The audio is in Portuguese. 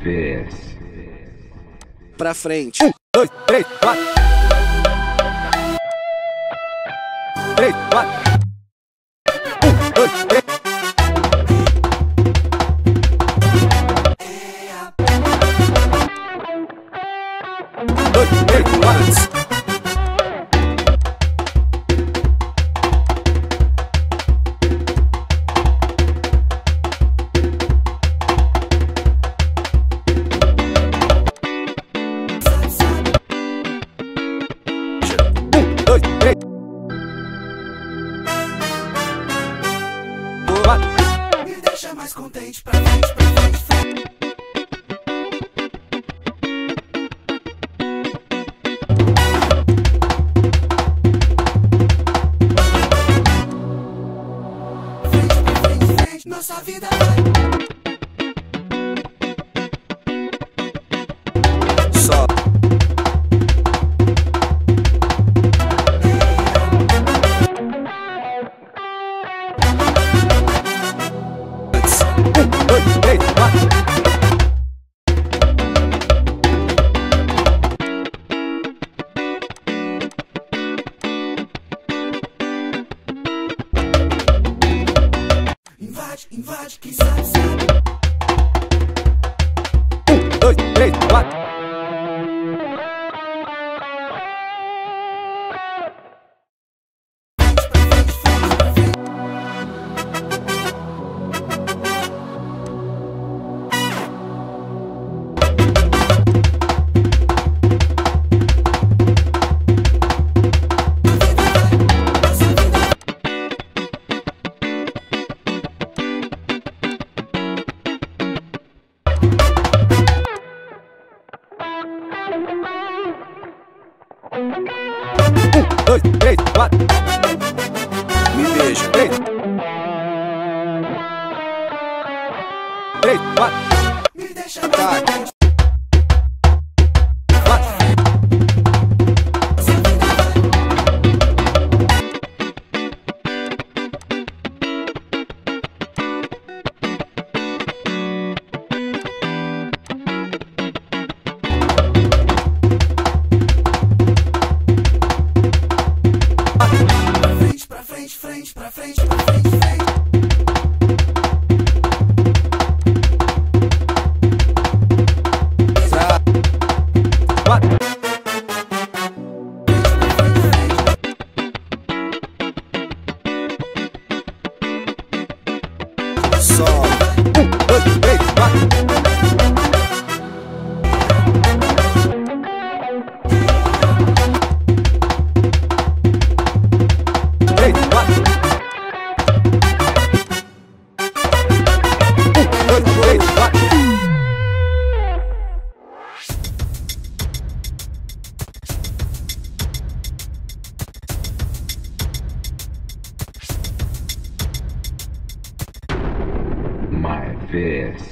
vez. Pra frente. 1, 2, 3, 4. 3, 4. 1, 2, 3. 2, 3, 4. Me deixa mais contente, pra frente, pra frente, frente. Nossa vida só. invade, quem sabe, sabe. 1, 2, 3, 4. Dois, três, quatro. Me beija. 3, 4. Me deixa Ataque. mais 4. pra frente, frente, pra frente, pra frente, frente. Só. 1, 2, 3, 4. 3, 4. 1, 2, 3, 4. My vez.